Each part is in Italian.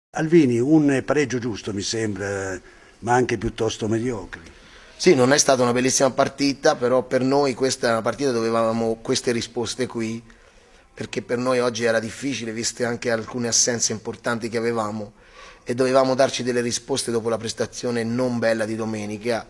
Alvini, un pareggio giusto mi sembra, ma anche piuttosto mediocre. Sì, non è stata una bellissima partita, però per noi questa è una partita dove avevamo queste risposte qui, perché per noi oggi era difficile, viste anche alcune assenze importanti che avevamo, e dovevamo darci delle risposte dopo la prestazione non bella di domenica,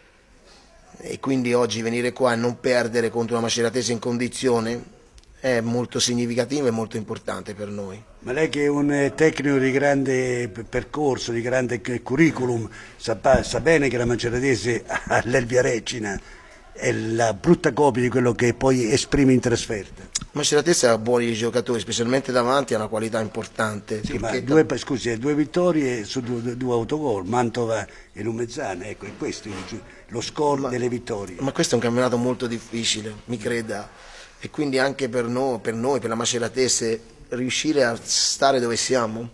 e quindi oggi venire qua e non perdere contro una Maceratese in condizione è molto significativo e molto importante per noi. Ma lei che è un tecnico di grande percorso, di grande curriculum, sa bene che la Maceratese all'Elvia Regina è la brutta copia di quello che poi esprime in trasferta. Maceratese ha buoni giocatori, specialmente davanti, ha una qualità importante. Sì, ma due vittorie su due autogol, Mantova e Lumezzana, ecco, è questo lo score delle vittorie. Ma questo è un campionato molto difficile, mi creda, e quindi anche per noi, per la Maceratese, riuscire a stare dove siamo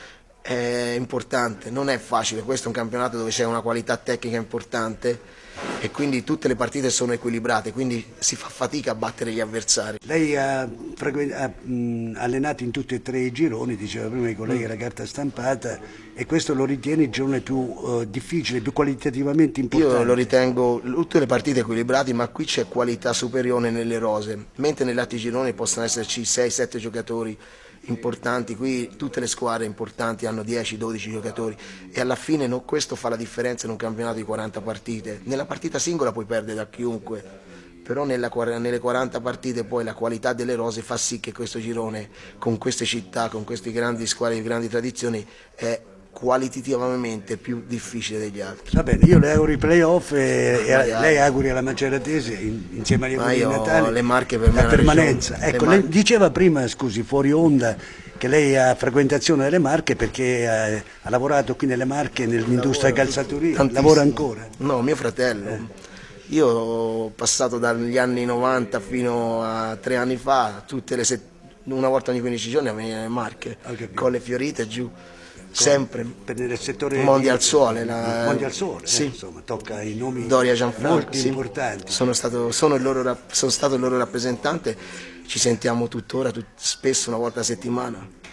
è importante, non è facile, questo è un campionato dove c'è una qualità tecnica importante e quindi tutte le partite sono equilibrate, quindi si fa fatica a battere gli avversari. Lei ha allenato in tutti e tre i gironi, diceva prima i colleghi la carta stampata, e questo lo ritiene il girone più difficile, più qualitativamente importante? Io lo ritengo tutte le partite equilibrate, ma qui c'è qualità superiore nelle rose, mentre negli altri gironi possono esserci 6-7 giocatori importanti, qui tutte le squadre importanti hanno 10-12 giocatori e alla fine questo fa la differenza in un campionato di 40 partite. Nella partita singola puoi perdere da chiunque, però nelle 40 partite poi la qualità delle rose fa sì che questo girone, con queste città, con queste grandi squadre di grandi tradizioni, è qualitativamente più difficile degli altri. Va bene, io le auguro i playoff e lei auguri alla Maceratese insieme agli auguri di Natale le Marche per me la permanenza. Ecco, lei diceva prima, scusi, fuori onda, che lei ha frequentazione delle Marche perché ha lavorato qui nelle Marche nell'industria calzaturiera, lavora ancora? No, mio fratello. Io ho passato dagli anni 90 fino a 3 anni fa, una volta ogni 15 giorni a venire nelle Marche, con le fiorite giù. Sempre nel settore Mondial Sole, Mondial Sole, sì. Insomma, tocca i nomi Doria Gianfranco, molto sì. importanti. Sono stato il loro rappresentante, ci sentiamo tuttora, spesso una volta a settimana.